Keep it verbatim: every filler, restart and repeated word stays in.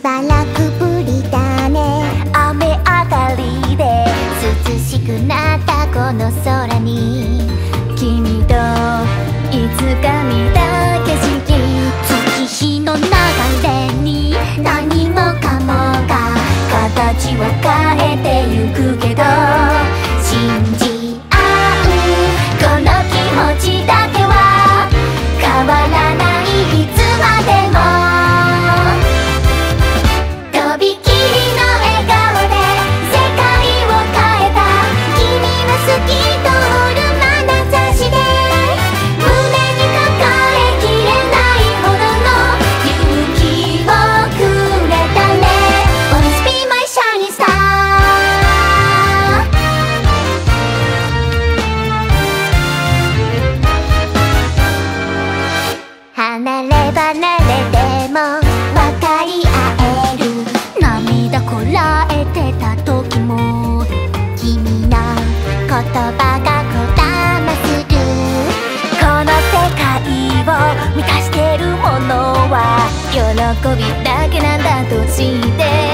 ばらくぶりだね。 雨上がりで涼しくなったこの空に、君といつか見た景色、月日の流れに何もかもが形を変えてゆくけど、信じ合うこの気持ちだけは変わらない、いつまでも。とびきりの笑顔で世界を変えた、君は透き通る眼差しで胸に抱えきれないほどの勇気をくれたね。 Always be my shining star。 離れ離れでも分かり合える、涙こらえてた時も君の言葉がこだまする。この世界を満たしてるものは喜びだけなんだとして